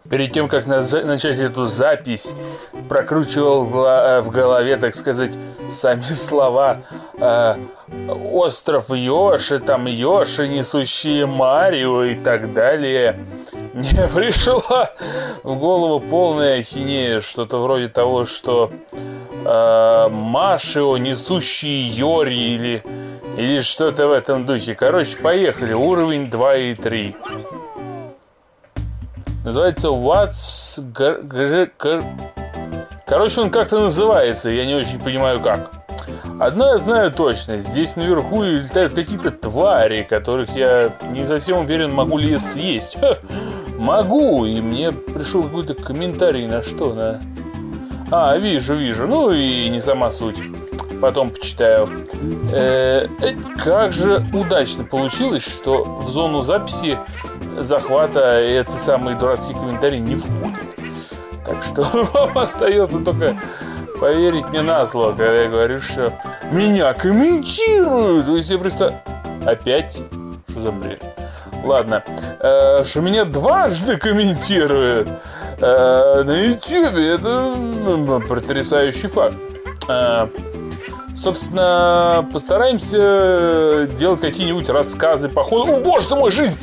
Перед тем, как начать эту запись, прокручивал в голове, так сказать, сами слова «Остров Йоши», там «Йоши, несущие Марио» и так далее. Мне пришла в голову полная ахинея, что-то вроде того, что Машио, несущие Йори или что-то в этом духе. Короче, поехали. Уровень 2 и 3. Называется Короче, он как-то называется, я не очень понимаю как. Одно я знаю точно, здесь наверху летают какие-то твари, которых я не совсем уверен, могу ли я съесть. Могу, и мне пришел какой-то комментарий на что, вижу, ну и не сама суть. Потом почитаю. Как же удачно получилось, что в зону записи захвата эти самые дурацкие комментарии не входят. Так что вам остается только поверить мне на слово, когда я говорю, что меня комментируют. То есть я просто... Опять? Что за бред? Ладно. Что меня дважды комментируют на YouTube. Это потрясающий факт. Собственно, постараемся делать какие-нибудь рассказы по ходу. О, боже ты мой, жизнь!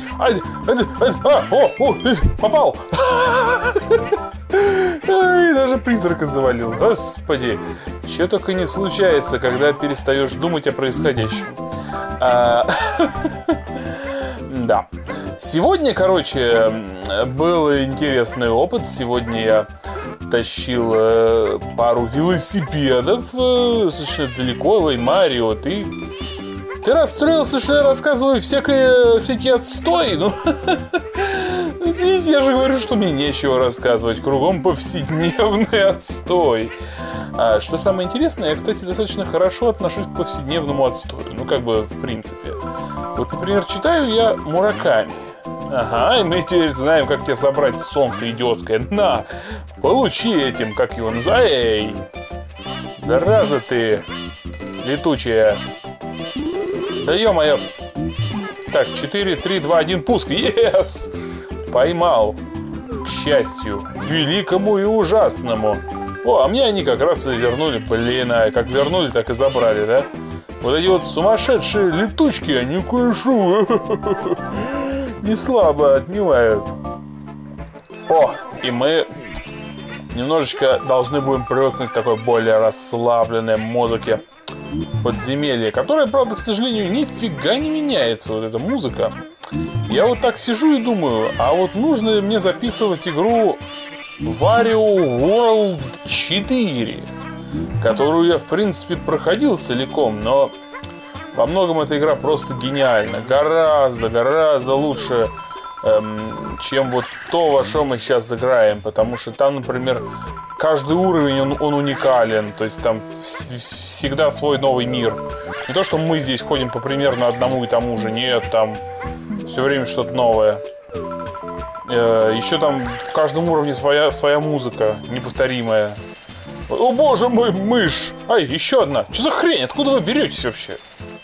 Попал! Ай, даже призрака завалил. Господи, что только не случается, когда перестаешь думать о происходящем. Да. Сегодня, короче, был интересный опыт. Сегодня я тащил пару велосипедов совершенно далеко. Ой, Марио, ты расстроился, что я рассказываю всякий отстой? Ну, извините, я же говорю, что мне нечего рассказывать. Кругом повседневный отстой. Что самое интересное, я, кстати, достаточно хорошо отношусь к повседневному отстою. Ну, как бы, в принципе. Вот, например, читаю я Мураками. Ага, и мы теперь знаем, как тебе собрать солнце идиотское. На, получи этим, как его называют. Эй, зараза ты, летучая. Да ё-моё. Так, 4, 3, 2, 1, пуск. Yes! Поймал. К счастью, великому и ужасному. О, а мне они как раз и вернули. Блин, как вернули, так и забрали, да? Вот эти вот сумасшедшие летучки, они кое-что не слабо отнимают. О, и мы немножечко должны будем привыкнуть к такой более расслабленной музыке подземелья, которая, правда, к сожалению, нифига не меняется, вот эта музыка. Я вот так сижу и думаю, а вот нужно ли мне записывать игру Wario World 4, которую я, в принципе, проходил целиком, но во многом эта игра просто гениальна. Гораздо лучше, чем вот то, во что мы сейчас играем. Потому что там, например, каждый уровень, он уникален. То есть там всегда свой новый мир. Не то, что мы здесь ходим по примерно одному и тому же. Нет, там все время что-то новое. Еще там в каждом уровне своя музыка неповторимая. О боже мой, мышь! Ай, еще одна! Что за хрень? Откуда вы беретесь вообще?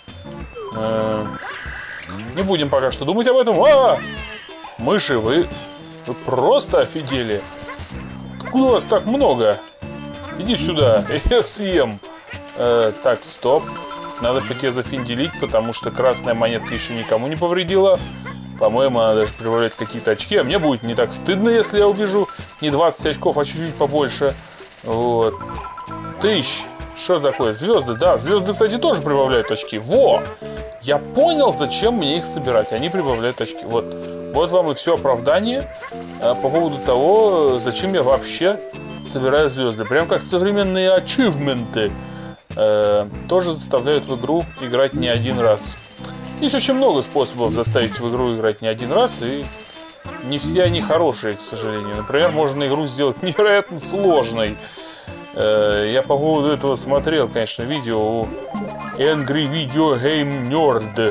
Не будем пока что думать об этом. Мыши, вы просто офигели. Откуда вас так много? Иди сюда, я съем. Так, стоп. Надо пойти зафинделить, потому что красная монетка еще никому не повредила. По-моему, она даже прибавляет какие-то очки. А мне будет не так стыдно, если я увижу не 20 очков, а чуть-чуть побольше. Вот. Тыщ. Что такое? Звезды. Да, звезды, кстати, тоже прибавляют очки. Во! Я понял, зачем мне их собирать. Они прибавляют очки. Вот вам и все оправдание по поводу того, зачем я вообще собираю звезды. Прям как современные ачивменты тоже заставляют в игру играть не один раз. Есть очень много способов заставить в игру играть не один раз, и не все они хорошие, к сожалению. Например, можно игру сделать невероятно сложной. Я по поводу этого смотрел, конечно, видео у Angry Video Game Nerd.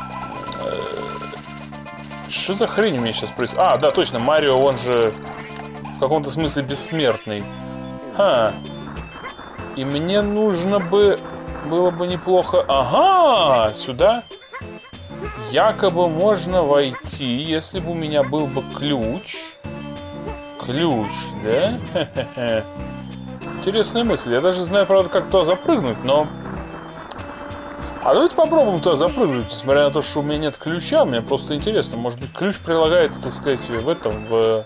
Что за хрень у меня сейчас происходит? Да, точно, Марио, он же в каком-то смысле бессмертный. И мне нужно было бы неплохо... Ага, сюда якобы можно войти, если бы у меня был бы ключ. ключ, да? Хе-хе-хе. Интересная мысль. Я даже знаю, правда, как туда запрыгнуть, но... А давайте попробуем туда запрыгнуть, несмотря на то, что у меня нет ключа. Мне просто интересно. Может быть, ключ прилагается, так сказать, в этом, в...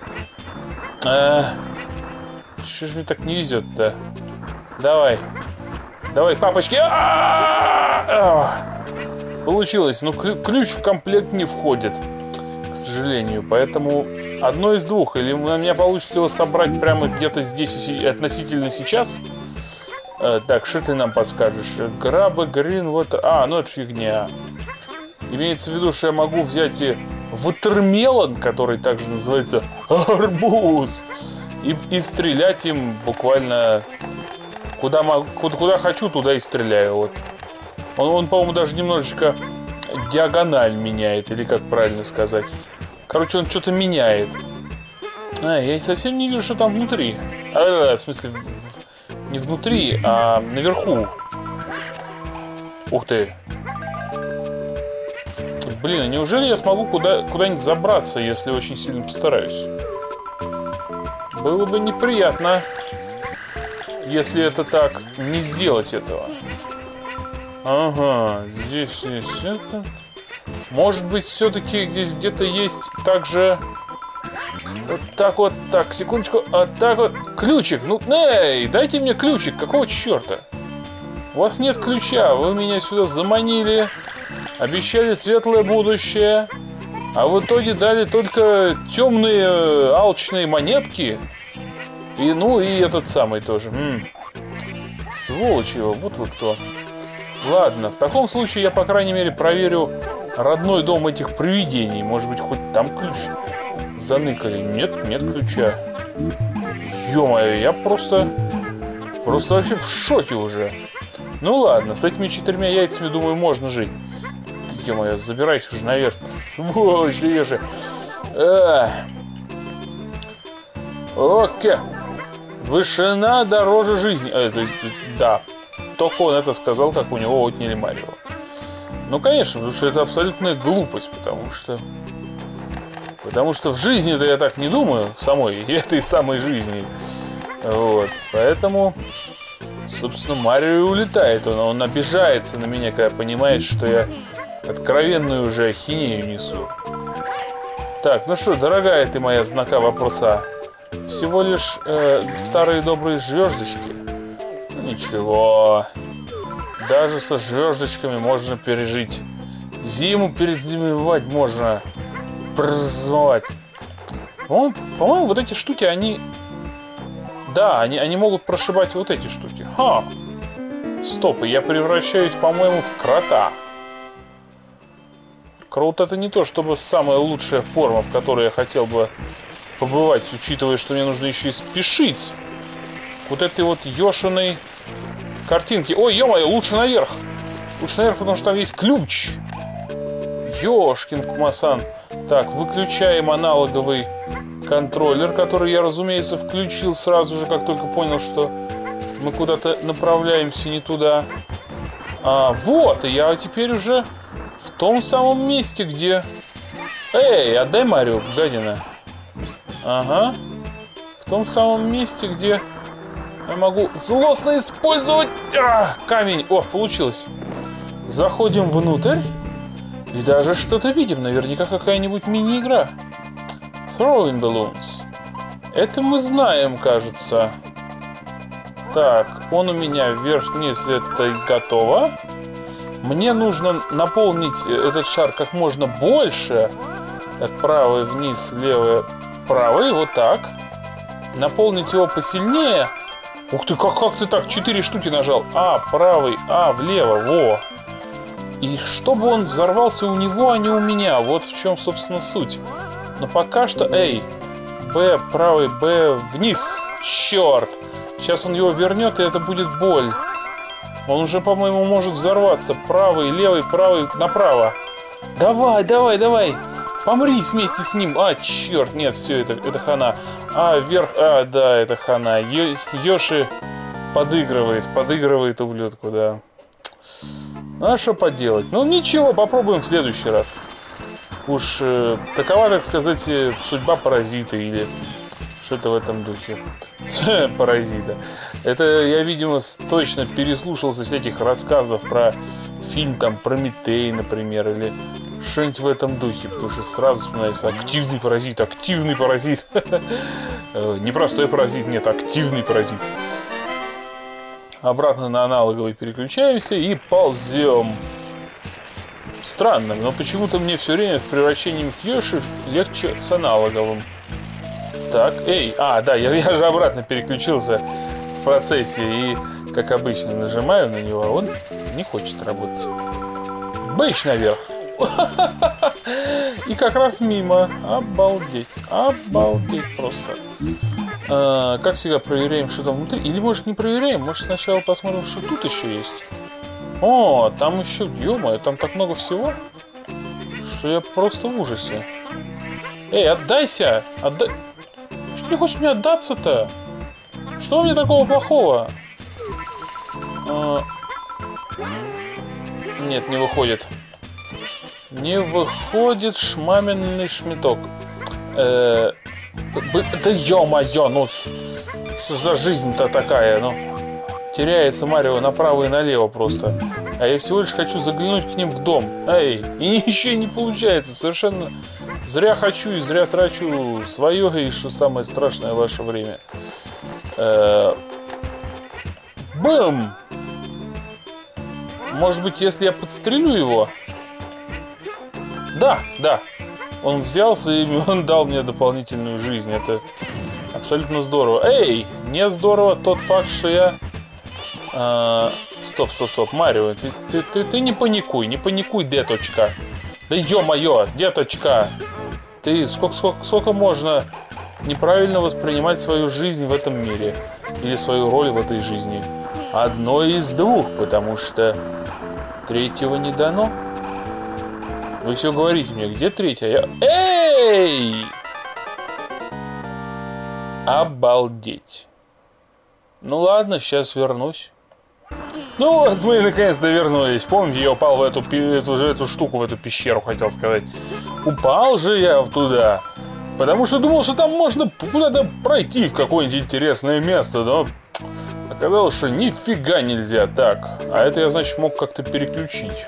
Что ж мне так не везет-то? Давай. Давай, папочки. Получилось. Но ключ в комплект не входит, к сожалению. Поэтому одно из двух. Или у меня получится его собрать прямо где-то здесь относительно сейчас. Так, что ты нам подскажешь? Грабы, грин, вот... ну это фигня. Имеется в виду, что я могу взять и ватермелон, который также называется арбуз, и стрелять им буквально куда хочу, туда и стреляю. Вот. Он по-моему, даже немножечко диагональ меняет, или как правильно сказать. Короче, он что-то меняет. Я совсем не вижу, что там внутри. В смысле, не внутри, а наверху. Ух ты. Блин, а неужели я смогу куда-нибудь забраться, если очень сильно постараюсь? Было бы неприятно, если это так, не сделать этого. Ага, здесь это. Может быть, все-таки здесь где-то есть также... Вот так вот, так, секундочку, так вот, ключик. Ну, эй, дайте мне ключик, какого черта? У вас нет ключа, вы меня сюда заманили, обещали светлое будущее, а в итоге дали только темные алчные монетки. И, и этот самый тоже. Сволочь его, вот вы кто. Ладно, в таком случае я, по крайней мере, проверю родной дом этих привидений. Может быть, хоть там ключ заныкали. Нет ключа. Ё-моё, я просто вообще в шоке уже. Ну ладно, с этими 4 яйцами, думаю, можно жить. Ё-моё, забирайся уже наверх. Сволочь, ты же. Окей. Вышина дороже жизни. То есть, да. Только он это сказал, как у него отняли Марио. Ну, конечно, потому что это абсолютная глупость, потому что в жизни-то я так не думаю, в самой этой самой жизни. Вот. Поэтому, собственно, Марио и улетает. Он обижается на меня, когда понимает, что я откровенную уже ахинею несу. Так, ну что, дорогая ты моя знака вопроса, всего лишь старые добрые звездочки. Ну, ничего. Даже со звездочками можно пережить. Зиму перезимовать можно. Прозмывать. По-моему, вот эти штуки, они... Да, они могут прошибать вот эти штуки. Стоп, и я превращаюсь, по-моему, в крота. Крот — это не то, чтобы самая лучшая форма, в которой я хотел бы побывать, учитывая, что мне нужно еще и спешить. Вот этой вот ёшиной картинки. Ой, ё-моё, лучше наверх. Лучше наверх, потому что там есть ключ. Ёшкин кумасан. Так, выключаем аналоговый контроллер, который я, разумеется, включил сразу же, как только понял, что мы куда-то направляемся не туда. Вот, и я теперь уже в том самом месте, где... Эй, отдай Марио, гадина. Ага. В том самом месте, где я могу злостно использовать камень. О, получилось. Заходим внутрь. И даже что-то видим. Наверняка какая-нибудь мини-игра. Throwing balloons. Это мы знаем, кажется. Так, он у меня вверх-вниз. Это готово. Мне нужно наполнить этот шар как можно больше. Так, правый вниз, левый, правый. Вот так. Наполнить его посильнее. Ух ты, как ты так 4 штуки нажал? Правый, влево, во. И чтобы он взорвался у него, а не у меня. Вот в чем, собственно, суть. Но пока что... Эй, Б, правый, Б, вниз. Черт. Сейчас он его вернет, и это будет боль. Он уже, по-моему, может взорваться. Правый, левый, правый, направо. Давай. Помри вместе с ним. Черт, нет, все, это хана. Вверх, да, это хана. Йоши подыгрывает ублюдку, да. Ну, а что поделать? Ну, ничего, попробуем в следующий раз. Уж такова, так сказать, судьба паразита или Что-то в этом духе. Паразита. Это я, видимо, точно переслушался всяких рассказов про фильм там Прометей, например, или что-нибудь в этом духе. Потому что сразу вспоминается активный паразит, активный паразит. Не простой паразит, нет, активный паразит. Обратно на аналоговый переключаемся и ползем. Странно, но почему-то мне все время в превращении в Йоши легче с аналоговым. Так, эй, да, я же обратно переключился в процессе и, как обычно, нажимаю на него, а он не хочет работать. Бэйш наверх. И как раз мимо. Обалдеть. Обалдеть просто. Как всегда, проверяем, что там внутри. Или, может, не проверяем, может, сначала посмотрим, что тут еще есть. О, там еще, ё-моё, там так много всего, что я просто в ужасе. Эй, отдайся! Отдай... Что ты не хочешь мне отдаться-то? Что у меня такого плохого? Нет, не выходит. Не выходит шмаменный шметок. Да ё-моё, ну... Что за жизнь-то такая, ну... Теряется Марио направо и налево просто. А я всего лишь хочу заглянуть к ним в дом. Эй, и еще не получается. Совершенно зря хочу и зря трачу свое и, что самое страшное, ваше время. Бэм! Может быть, если я подстрелю его? Да. Он взялся и он дал мне дополнительную жизнь. Это абсолютно здорово. Эй, не здорово тот факт, что я... Стоп, Марио, ты не паникуй, деточка. Да ё-моё, деточка. Ты сколько можно неправильно воспринимать свою жизнь в этом мире? Или свою роль в этой жизни? Одно из двух, потому что третьего не дано. Вы все говорите мне, где третья? Эй! Обалдеть. Ну ладно, сейчас вернусь. Ну вот мы наконец-то вернулись. Помните, я упал в эту штуку, в эту пещеру, хотел сказать. Упал же я туда, потому что думал, что там можно куда-то пройти в какое-нибудь интересное место, но оказалось, что нифига нельзя так. А это я, значит, мог как-то переключить.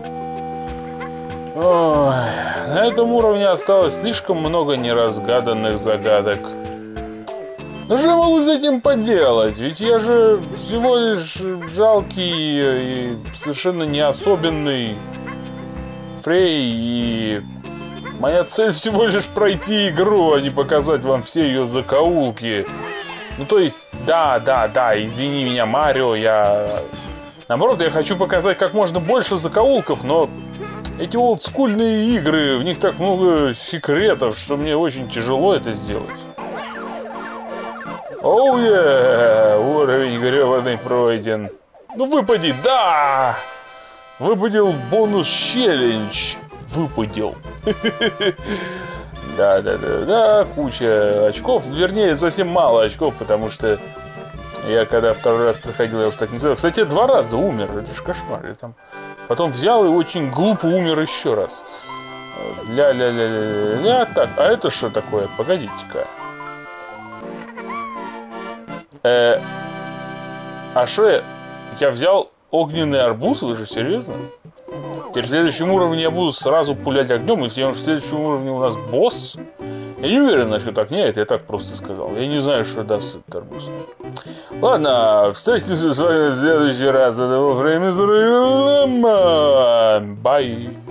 Ой, на этом уровне осталось слишком много неразгаданных загадок. Ну что я могу с этим поделать? Ведь я же всего лишь жалкий и совершенно не особенный Фрей. И моя цель всего лишь пройти игру, а не показать вам все ее закоулки. Ну то есть, да, извини меня, Марио, наоборот, я хочу показать как можно больше закоулков, но эти олдскульные игры, в них так много секретов, что мне очень тяжело это сделать. Оу, уровень гребаный пройден. Ну выпади, да! Выпадил бонус челлендж. Выпадил. Да, куча очков. Вернее, совсем мало очков, потому что я когда второй раз проходил, я уж так не знаю. Кстати, я 2 раза умер. Это ж кошмар. Я там потом взял и очень глупо умер еще раз. Ля-ля-ля-ля-ля. Так, а это что такое? Погодите-ка. А что я взял огненный арбуз? Вы же серьезно? Теперь в следующем уровне я буду сразу пулять огнем, и в следующем уровне у нас босс. Я не уверен насчет так. Нет, я так просто сказал. Я не знаю, что даст этот арбуз. Ладно, встретимся с вами в следующий раз. До того времени. Бай.